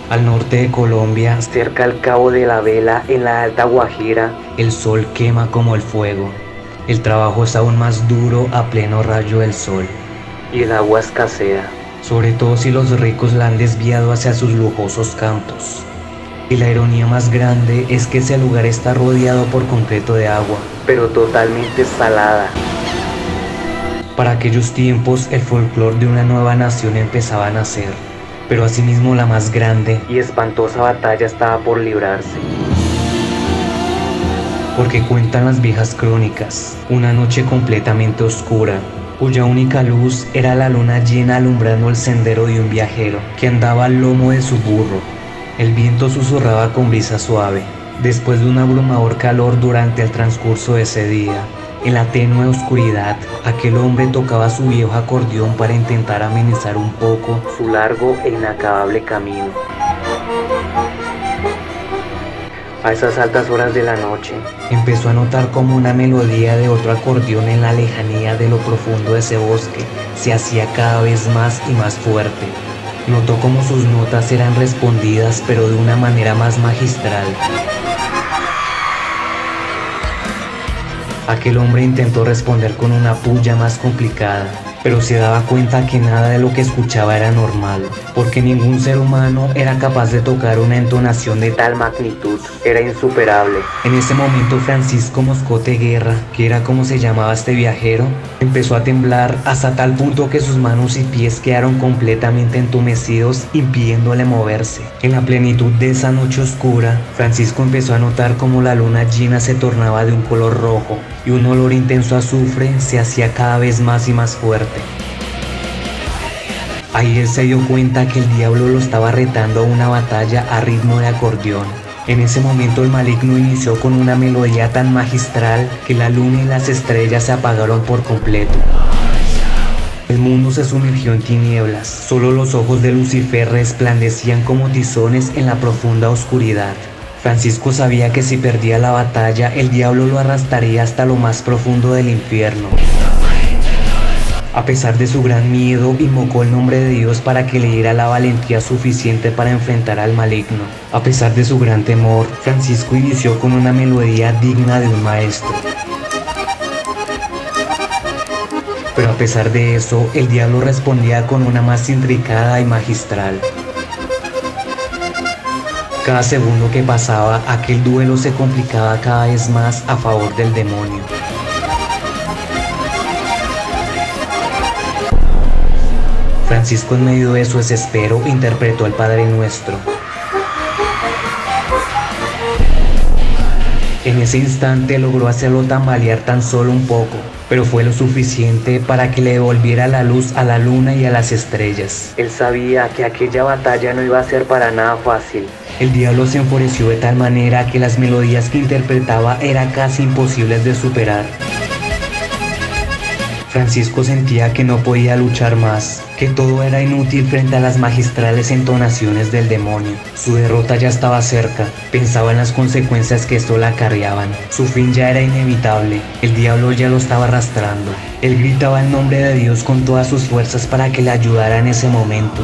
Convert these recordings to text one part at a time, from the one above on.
Al norte de Colombia, cerca al Cabo de la Vela, en la Alta Guajira, el sol quema como el fuego. El trabajo es aún más duro a pleno rayo del sol. Y el agua escasea, sobre todo si los ricos la han desviado hacia sus lujosos campos. Y la ironía más grande es que ese lugar está rodeado por completo de agua, pero totalmente salada. Para aquellos tiempos, el folclore de una nueva nación empezaba a nacer, pero asimismo la más grande y espantosa batalla estaba por librarse. Porque cuentan las viejas crónicas, una noche completamente oscura, cuya única luz era la luna llena alumbrando el sendero de un viajero que andaba al lomo de su burro. El viento susurraba con brisa suave, después de un abrumador calor durante el transcurso de ese día. En la tenue oscuridad, aquel hombre tocaba su viejo acordeón para intentar amenizar un poco su largo e inacabable camino. A esas altas horas de la noche, empezó a notar como una melodía de otro acordeón en la lejanía de lo profundo de ese bosque se hacía cada vez más y más fuerte. Notó como sus notas eran respondidas, pero de una manera más magistral. Aquel hombre intentó responder con una puya más complicada, pero se daba cuenta que nada de lo que escuchaba era normal, porque ningún ser humano era capaz de tocar una entonación de tal magnitud, era insuperable. En ese momento Francisco Moscote Guerra, que era como se llamaba este viajero, empezó a temblar hasta tal punto que sus manos y pies quedaron completamente entumecidos, impidiéndole moverse. En la plenitud de esa noche oscura, Francisco empezó a notar como la luna llena se tornaba de un color rojo, y un olor intenso a azufre se hacía cada vez más y más fuerte. Ahí él se dio cuenta que el diablo lo estaba retando a una batalla a ritmo de acordeón. En ese momento el maligno inició con una melodía tan magistral que la luna y las estrellas se apagaron por completo. El mundo se sumergió en tinieblas, solo los ojos de Lucifer resplandecían como tizones en la profunda oscuridad. Francisco sabía que si perdía la batalla, el diablo lo arrastraría hasta lo más profundo del infierno. A pesar de su gran miedo, invocó el nombre de Dios para que le diera la valentía suficiente para enfrentar al maligno. A pesar de su gran temor, Francisco inició con una melodía digna de un maestro. Pero a pesar de eso, el diablo respondía con una más intricada y magistral. Cada segundo que pasaba, aquel duelo se complicaba cada vez más a favor del demonio. Francisco, en medio de su desespero, interpretó el Padre Nuestro. En ese instante logró hacerlo tambalear tan solo un poco, pero fue lo suficiente para que le devolviera la luz a la luna y a las estrellas. Él sabía que aquella batalla no iba a ser para nada fácil. El diablo se enfureció de tal manera que las melodías que interpretaba eran casi imposibles de superar. Francisco sentía que no podía luchar más, que todo era inútil frente a las magistrales entonaciones del demonio. Su derrota ya estaba cerca, pensaba en las consecuencias que esto le acarreaban. Su fin ya era inevitable, el diablo ya lo estaba arrastrando. Él gritaba el nombre de Dios con todas sus fuerzas para que le ayudara en ese momento.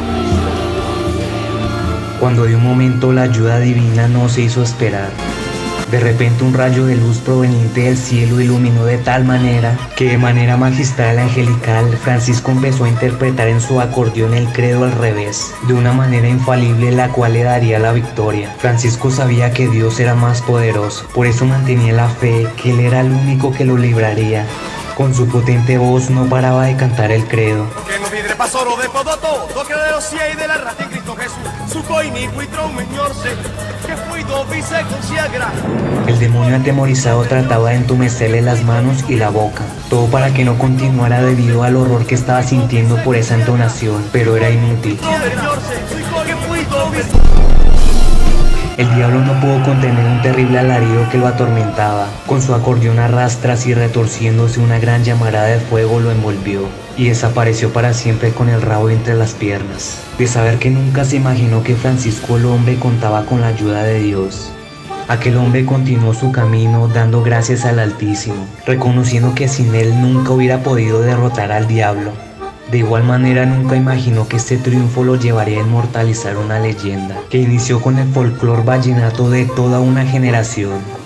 Cuando de un momento la ayuda divina no se hizo esperar. De repente un rayo de luz proveniente del cielo iluminó de tal manera que de manera magistral angelical Francisco empezó a interpretar en su acordeón el credo al revés, de una manera infalible la cual le daría la victoria. Francisco sabía que Dios era más poderoso, por eso mantenía la fe que Él era el único que lo libraría. Con su potente voz no paraba de cantar el credo. El demonio atemorizado trataba de entumecerle las manos y la boca, todo para que no continuara debido al horror que estaba sintiendo por esa entonación, pero era inútil. El diablo no pudo contener un terrible alarido que lo atormentaba. Con su acordeón a rastras y retorciéndose, una gran llamarada de fuego lo envolvió y desapareció para siempre con el rabo entre las piernas. De saber que nunca se imaginó que Francisco el hombre contaba con la ayuda de Dios. Aquel hombre continuó su camino dando gracias al Altísimo, reconociendo que sin él nunca hubiera podido derrotar al diablo. De igual manera nunca imaginó que este triunfo lo llevaría a inmortalizar una leyenda, que inició con el folclore vallenato de toda una generación.